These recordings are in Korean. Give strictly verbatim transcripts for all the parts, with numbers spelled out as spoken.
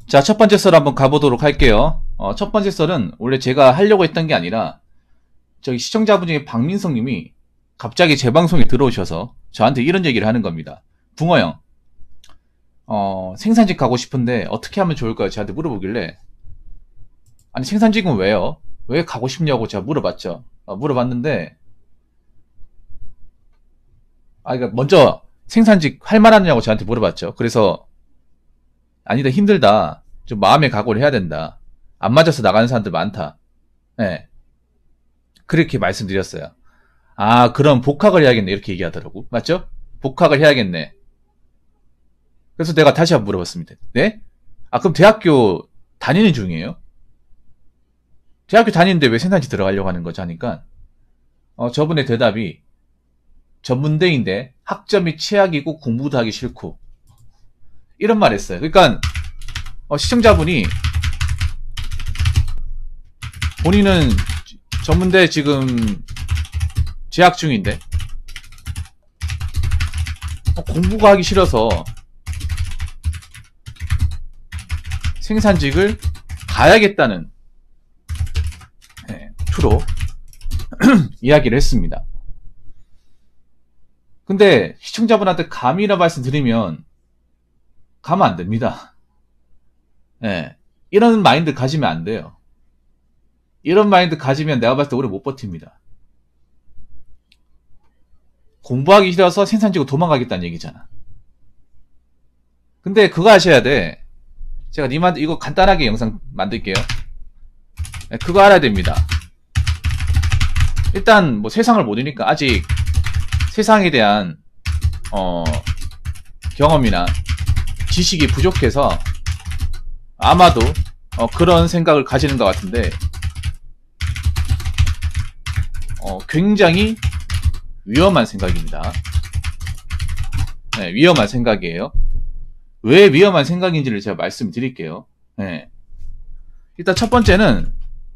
자, 첫 번째 썰 한번 가보도록 할게요. 어, 첫 번째 썰은 원래 제가 하려고 했던 게 아니라 저기 시청자분 중에 박민성 님이 갑자기 제 방송에 들어오셔서 저한테 이런 얘기를 하는 겁니다. 붕어 형, 어, 생산직 가고 싶은데 어떻게 하면 좋을까요? 저한테 물어보길래, 아니 생산직은 왜요? 왜 가고 싶냐고 제가 물어봤죠. 어, 물어봤는데 아, 그러니까 먼저 생산직 할 만하냐고 저한테 물어봤죠. 그래서 아니다, 힘들다, 좀 마음의 각오를 해야 된다, 안 맞아서 나가는 사람들 많다, 네, 그렇게 말씀드렸어요. 아, 그럼 복학을 해야겠네, 이렇게 얘기하더라고. 맞죠? 복학을 해야겠네. 그래서 내가 다시 한번 물어봤습니다. 네? 아, 그럼 대학교 다니는 중이에요? 대학교 다니는데 왜 생산직 들어가려고 하는 거죠? 하니까 어, 저분의 대답이, 전문대인데 학점이 최악이고 공부도 하기 싫고, 이런 말 했어요. 그러니까 어, 시청자분이 본인은 전문대 지금 재학 중인데 어, 공부가 하기 싫어서 생산직을 가야겠다는, 네, 투로 이야기를 했습니다. 근데 시청자분한테 감이라 말씀드리면 가면 안 됩니다. 네, 이런 마인드 가지면 안 돼요. 이런 마인드 가지면 내가 봤을 때 오래 못 버팁니다. 공부하기 싫어서 생산직으로 도망가겠다는 얘기잖아. 근데 그거 아셔야 돼. 제가 님한테 이거 간단하게 영상 만들게요. 네, 그거 알아야 됩니다. 일단 뭐 세상을 모르니까 아직 세상에 대한 어, 경험이나 지식이 부족해서 아마도 어, 그런 생각을 가지는 것 같은데, 어, 굉장히 위험한 생각입니다. 네, 위험한 생각이에요. 왜 위험한 생각인지를 제가 말씀드릴게요. 네. 일단 첫 번째는,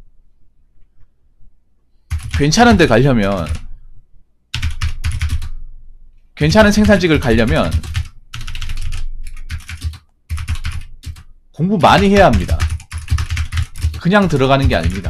괜찮은 데 가려면, 괜찮은 생산직을 가려면 공부 많이 해야 합니다. 그냥 들어가는 게 아닙니다.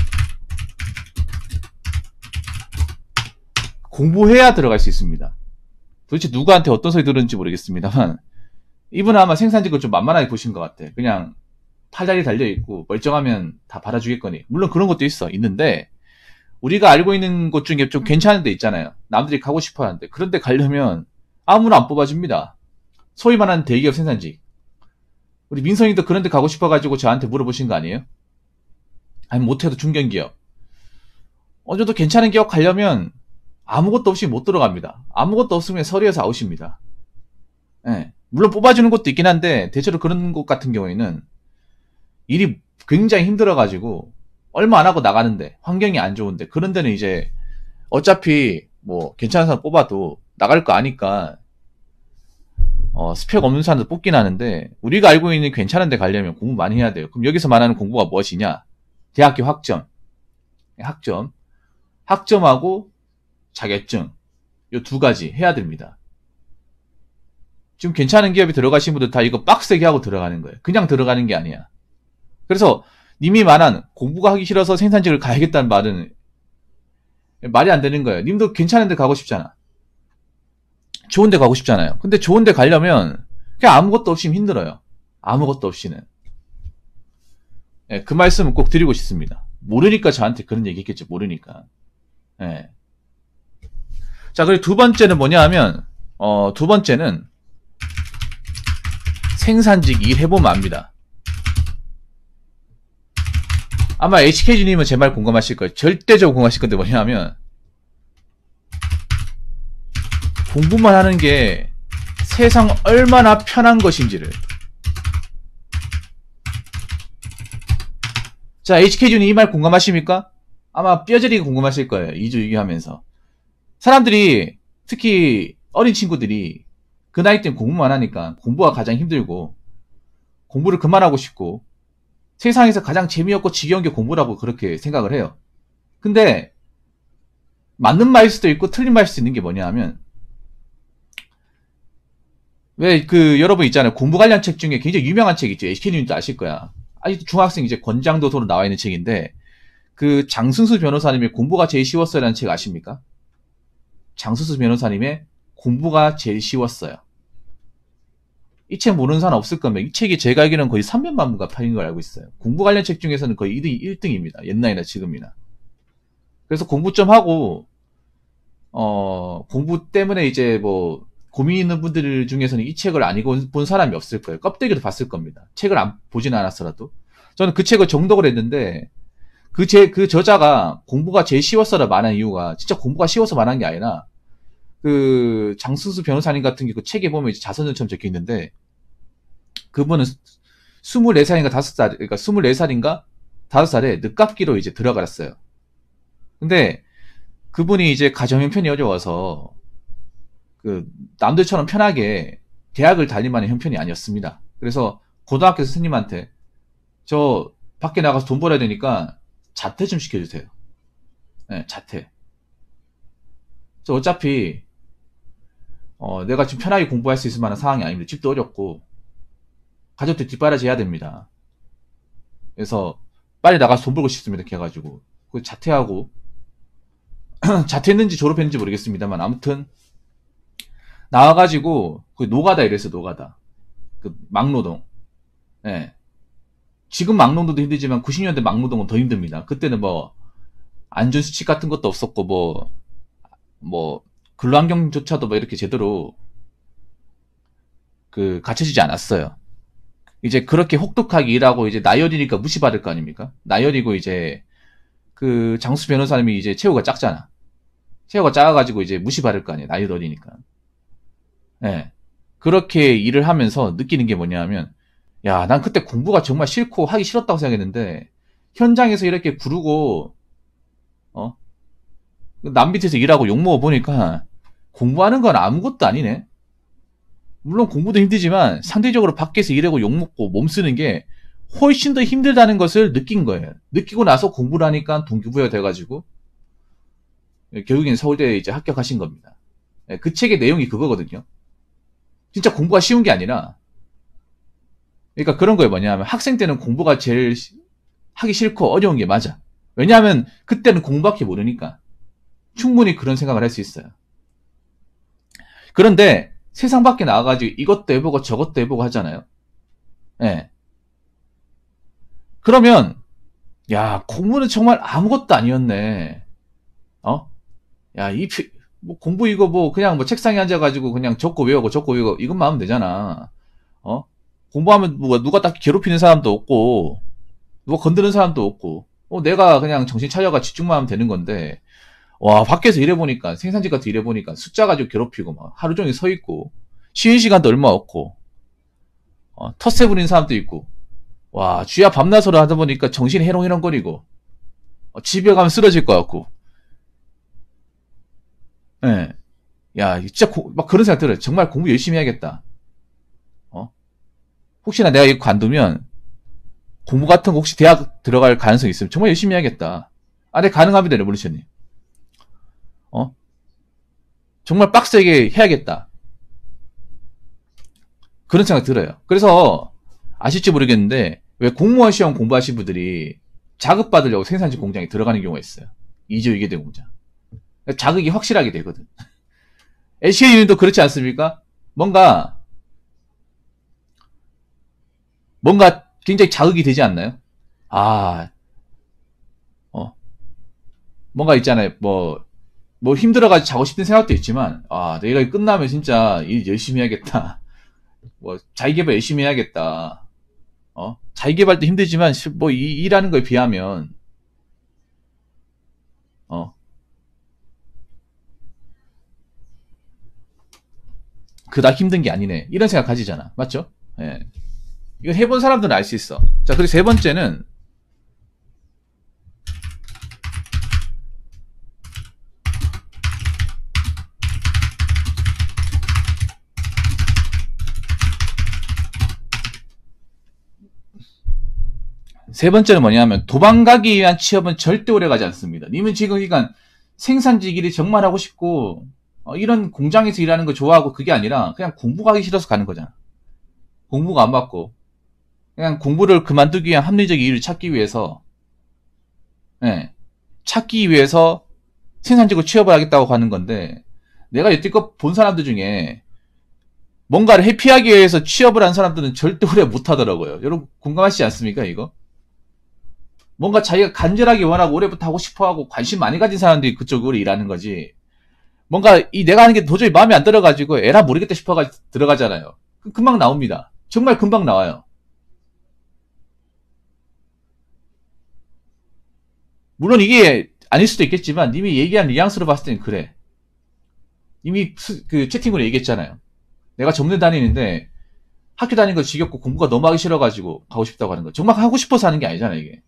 공부해야 들어갈 수 있습니다. 도대체 누구한테 어떤 소리 들었는지 모르겠습니다만, 이분은 아마 생산직을 좀 만만하게 보신 것 같아. 그냥 팔다리 달려있고 멀쩡하면 다 받아주겠거니. 물론 그런 것도 있어, 있는데 우리가 알고 있는 곳 중에 좀 괜찮은 데 있잖아요. 남들이 가고 싶어 하는데, 그런 데 가려면 아무나 안 뽑아줍니다. 소위 말하는 대기업 생산직. 우리 민성이도 그런 데 가고 싶어가지고 저한테 물어보신 거 아니에요? 아니, 못해도 중견기업, 어느 정도 괜찮은 기업 가려면 아무것도 없이 못 들어갑니다. 아무것도 없으면 서류에서 아웃입니다. 네. 물론 뽑아주는 것도 있긴 한데, 대체로 그런 곳 같은 경우에는 일이 굉장히 힘들어가지고 얼마 안 하고 나가는데, 환경이 안 좋은데, 그런 데는 이제 어차피 뭐 괜찮은 사람 뽑아도 나갈 거 아니까 어, 스펙 없는 사람들 뽑긴 하는데, 우리가 알고 있는 괜찮은 데 가려면 공부 많이 해야 돼요. 그럼 여기서 말하는 공부가 무엇이냐? 대학교 학점, 학점, 학점하고 자격증, 요 두 가지 해야 됩니다. 지금 괜찮은 기업에 들어가신 분들 다 이거 빡세게 하고 들어가는 거예요. 그냥 들어가는 게 아니야. 그래서 님이 말한 공부가 하기 싫어서 생산직을 가야겠다는 말은 말이 안 되는 거예요. 님도 괜찮은 데 가고 싶잖아. 좋은 데 가고 싶잖아요. 근데 좋은 데 가려면 그냥 아무것도 없이는 힘들어요. 아무것도 없이는. 네, 그 말씀은 꼭 드리고 싶습니다. 모르니까 저한테 그런 얘기 했겠죠. 모르니까. 네. 자, 그리고 두 번째는 뭐냐 하면, 어, 두 번째는 생산직 일 해보면 압니다. 아마 에이치케이지님은 제 말 공감하실 거예요. 절대적으로 공감하실 건데 뭐냐 하면, 공부만 하는 게 세상 얼마나 편한 것인지를. 자, 에이치케이지님 이 말 공감하십니까? 아마 뼈저리게 공감하실 거예요. 이 주 이 기 하면서. 사람들이, 특히 어린 친구들이 그 나이 때는 공부만 하니까 공부가 가장 힘들고 공부를 그만하고 싶고 세상에서 가장 재미없고 지겨운 게 공부라고 그렇게 생각을 해요. 근데 맞는 말일 수도 있고 틀린 말일 수도 있는 게 뭐냐 하면, 왜 그 여러분 있잖아요. 공부 관련 책 중에 굉장히 유명한 책 있죠. 에이치케이님도 아실 거야. 아직도 중학생 이제 권장도서로 나와 있는 책인데 그 장승수 변호사님의 공부가 제일 쉬웠어요라는 책 아십니까? 장승수 변호사님의 공부가 제일 쉬웠어요. 이 책 모르는 사람 없을 겁니다. 이 책이 제가 알기로는 거의 삼백만 부가 팔린 걸 알고 있어요. 공부 관련 책 중에서는 거의 일 등입니다. 옛날이나 지금이나. 그래서 공부 좀 하고 어 공부 때문에 이제 뭐 고민 있는 분들 중에서는 이 책을 안 읽어본 사람이 없을 거예요. 껍데기도 봤을 겁니다. 책을 안 보진 않았어라도. 저는 그 책을 정독을 했는데 그 제, 그 저자가 공부가 제일 쉬웠어라 말한 이유가 진짜 공부가 쉬워서 말한 게 아니라 그 장승수 변호사님 같은 게 그 책에 보면 이제 자서전처럼 적혀 있는데 그분은 스물네 살인가 다섯 살, 그러니까 스물네 살인가 다섯 살에 늦깎이로 이제 들어갔어요. 근데 그분이 이제 가정 형편이 어려워서 그 남들처럼 편하게 대학을 다닐 만한 형편이 아니었습니다. 그래서 고등학교 선생님한테 저 밖에 나가서 돈 벌어야 되니까 자퇴 좀 시켜주세요. 네, 자퇴. 저 어차피 어, 내가 지금 편하게 공부할 수 있을 만한 상황이 아닙니다. 집도 어렵고 가족들 뒷바라지 해야 됩니다. 그래서 빨리 나가서 돈 벌고 싶습니다. 이렇게 해가지고 그 자퇴하고 자퇴했는지 졸업했는지 모르겠습니다만 아무튼 나와가지고 그 노가다 이랬어. 노가다. 그 막노동. 예. 네. 지금 막노동도 힘들지만 구십 년대 막노동은 더 힘듭니다. 그때는 뭐 안전수칙 같은 것도 없었고 뭐 뭐 근로환경조차도 뭐 이렇게 제대로 그 갖춰지지 않았어요. 이제 그렇게 혹독하게 일하고 이제 나열이니까 무시받을 거 아닙니까? 나열이고 이제 그 장수 변호사님이 이제 체구가 작잖아. 체구가 작아가지고 이제 무시받을 거 아니에요. 나이 어리니까. 예. 네. 그렇게 일을 하면서 느끼는 게 뭐냐면 야, 난 그때 공부가 정말 싫고 하기 싫었다고 생각했는데 현장에서 이렇게 구르고 어? 남 밑에서 일하고 욕먹어 보니까 공부하는 건 아무것도 아니네. 물론 공부도 힘들지만 상대적으로 밖에서 일하고 욕먹고 몸 쓰는 게 훨씬 더 힘들다는 것을 느낀 거예요. 느끼고 나서 공부를 하니까 동기부여가 돼가지고 결국엔 서울대에 이제 합격하신 겁니다. 그 책의 내용이 그거거든요. 진짜 공부가 쉬운 게 아니라 그러니까 그런 거에 뭐냐면 학생 때는 공부가 제일 하기 싫고 어려운 게 맞아. 왜냐하면 그때는 공부밖에 모르니까 충분히 그런 생각을 할 수 있어요. 그런데 세상 밖에 나와가지고 이것도 해보고 저것도 해보고 하잖아요. 예. 네. 그러면 야 공부는 정말 아무것도 아니었네. 어? 야 이 뭐 공부 이거 뭐 그냥 뭐 책상에 앉아가지고 그냥 적고 외우고 적고 외우고 이것만 하면 되잖아. 어? 공부하면 뭐 누가 딱 괴롭히는 사람도 없고 누가 건드는 사람도 없고 어, 내가 그냥 정신 차려가 집중만 하면 되는 건데 와 밖에서 일해보니까 생산직 같은 일해보니까 숫자 가지고 괴롭히고 막 하루 종일 서 있고 쉬는 시간도 얼마 없고 어, 텃세 부리는 사람도 있고 와 쥐야 밤낮으로 하다 보니까 정신이 해롱해롱거리고 어, 집에 가면 쓰러질 것 같고 예. 네. 야 진짜 고, 막 그런 생각 들어요. 정말 공부 열심히 해야겠다. 어? 혹시나 내가 이거 관두면 공부 같은 거 혹시 대학 들어갈 가능성이 있으면 정말 열심히 해야겠다. 아, 네, 가능합니다, 레볼루션님. 어? 정말 빡세게 해야겠다. 그런 생각 들어요. 그래서 아실지 모르겠는데 왜 공무원 시험 공부하신 분들이 자극받으려고 생산직 공장에 들어가는 경우가 있어요. 이주 이계대 공장. 자극이 확실하게 되거든. 에이치케이님도 그렇지 않습니까? 뭔가 뭔가 굉장히 자극이 되지 않나요? 아, 어, 뭔가 있잖아요. 뭐, 뭐 힘들어가지고 자고 싶은 생각도 있지만, 아, 내가 끝나면 진짜 일 열심히 해야겠다. 뭐, 자기개발 열심히 해야겠다. 어, 자기개발도 힘들지만, 뭐, 이, 일하는 거에 비하면, 어, 그닥 힘든 게 아니네. 이런 생각 가지잖아. 맞죠? 예. 이거 해본 사람들은 알 수 있어. 자, 그리고 세 번째는 세 번째는 뭐냐면 도망가기 위한 취업은 절대 오래 가지 않습니다. 님은 지금 그러니까 생산직 일이 정말 하고 싶고 어, 이런 공장에서 일하는 거 좋아하고 그게 아니라 그냥 공부가 하기 싫어서 가는 거잖아. 공부가 안 맞고 그냥 공부를 그만두기 위한 합리적 이유를 찾기 위해서 예, 찾기 위해서 생산직으로 취업을 하겠다고 가는 건데 내가 여태껏 본 사람들 중에 뭔가를 회피하기 위해서 취업을 한 사람들은 절대 오래 못하더라고요. 여러분 공감하시지 않습니까 이거? 뭔가 자기가 간절하게 원하고 오래부터 하고 싶어하고 관심 많이 가진 사람들이 그쪽으로 일하는 거지. 뭔가 이 내가 하는 게 도저히 마음에 안 들어가지고 에라 모르겠다 싶어가지고 들어가잖아요. 금방 나옵니다. 정말 금방 나와요. 물론 이게 아닐 수도 있겠지만 님이 얘기한 뉘앙스로 봤을 땐 그래. 이미 그 채팅으로 얘기했잖아요. 내가 점례 다니는데 학교 다니는 거 지겹고 공부가 너무 하기 싫어가지고 가고 싶다고 하는 거. 정말 하고 싶어서 하는 게 아니잖아요 이게.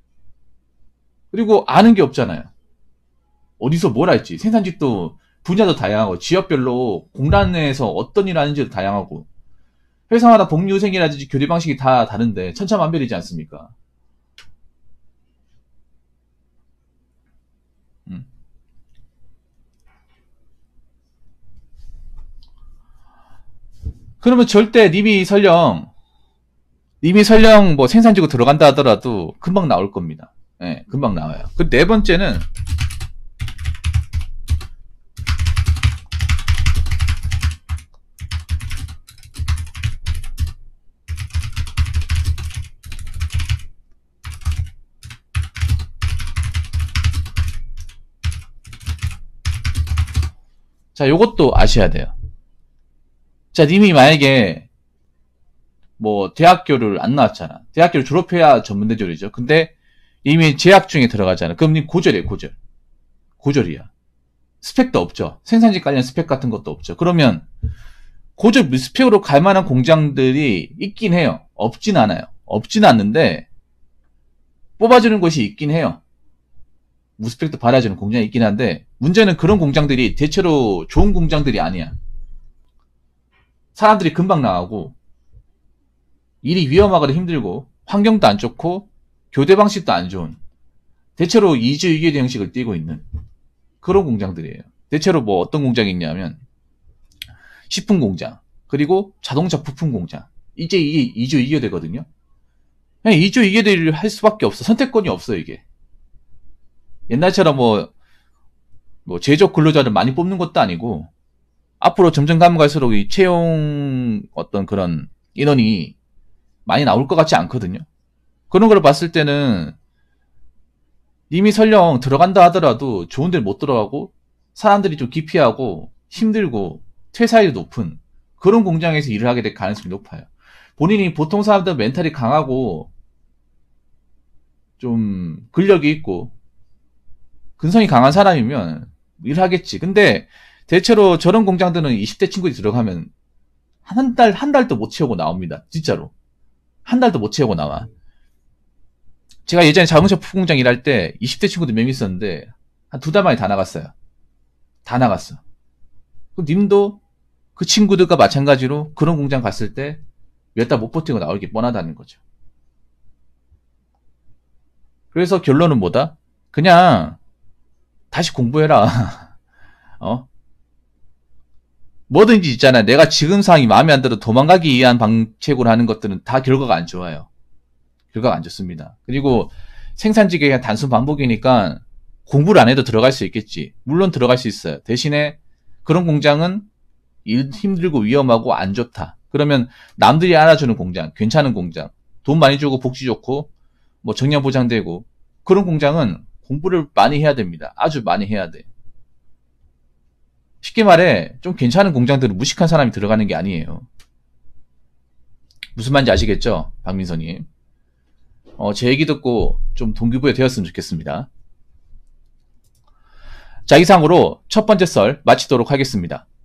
그리고 아는 게 없잖아요. 어디서 뭘 할지. 생산직도 분야도 다양하고 지역별로 공단 내에서 어떤 일 하는지도 다양하고 회사마다 복리후생이라든지 교대 방식이 다 다른데 천차만별이지 않습니까? 음. 그러면 절대 님이 설령 님이 설령 뭐 생산직으로 들어간다 하더라도 금방 나올 겁니다. 예, 네, 금방 나와요. 그 네 번째는 자, 요것도 아셔야 돼요. 자, 님이 만약에 뭐 대학교를 안 나왔잖아. 대학교를 졸업해야 전문대졸이죠. 근데 이미 재학 중에 들어가잖아. 그럼 님 고졸이에요, 고졸. 고졸이야. 스펙도 없죠. 생산직 관련 스펙 같은 것도 없죠. 그러면 고졸 무스펙으로 갈 만한 공장들이 있긴 해요. 없진 않아요. 없진 않는데 뽑아주는 곳이 있긴 해요. 무스펙도 받아주는 공장이 있긴 한데 문제는 그런 공장들이 대체로 좋은 공장들이 아니야. 사람들이 금방 나가고 일이 위험하거나 힘들고 환경도 안 좋고 교대 방식도 안 좋은 대체로 이주 이교대 형식을 띠고 있는 그런 공장들이에요. 대체로 뭐 어떤 공장이 있냐면 식품 공장 그리고 자동차 부품 공장 이제 이게 이주 이교대거든요. 그냥 이주 이교대를 할 수밖에 없어. 선택권이 없어 이게. 옛날처럼 뭐, 뭐 제조업 근로자를 많이 뽑는 것도 아니고 앞으로 점점 가면 갈수록 이 채용 어떤 그런 인원이 많이 나올 것 같지 않거든요. 그런 걸 봤을 때는 이미 설령 들어간다 하더라도 좋은 데를 못 들어가고 사람들이 좀 기피하고 힘들고 퇴사율이 높은 그런 공장에서 일을 하게 될 가능성이 높아요. 본인이 보통 사람들 멘탈이 강하고 좀 근력이 있고 근성이 강한 사람이면 일하겠지. 근데 대체로 저런 공장들은 이십 대 친구들이 들어가면 한 달, 한 달도 못 채우고 나옵니다. 진짜로. 한 달도 못 채우고 나와. 제가 예전에 자동차 부품공장 일할 때 이십 대 친구들 몇 명 있었는데 한 두 달 만에 다 나갔어요. 다 나갔어. 그럼 님도 그 친구들과 마찬가지로 그런 공장 갔을 때 몇 달 못 버티고 나올 게 뻔하다는 거죠. 그래서 결론은 뭐다? 그냥 다시 공부해라. 어? 뭐든지 있잖아. 내가 지금 상황이 마음에 안 들어 도망가기 위한 방책으로 하는 것들은 다 결과가 안 좋아요. 결과가 안 좋습니다. 그리고 생산직의 그냥 단순 반복이니까 공부를 안 해도 들어갈 수 있겠지. 물론 들어갈 수 있어요. 대신에 그런 공장은 일 힘들고 위험하고 안 좋다. 그러면 남들이 알아주는 공장, 괜찮은 공장, 돈 많이 주고 복지 좋고 뭐 정년 보장되고 그런 공장은 공부를 많이 해야 됩니다. 아주 많이 해야 돼. 쉽게 말해 좀 괜찮은 공장들은 무식한 사람이 들어가는 게 아니에요. 무슨 말인지 아시겠죠? 박민서님. 어, 제 얘기 듣고 좀 동기부여 되었으면 좋겠습니다. 자, 이상으로 첫 번째 썰 마치도록 하겠습니다.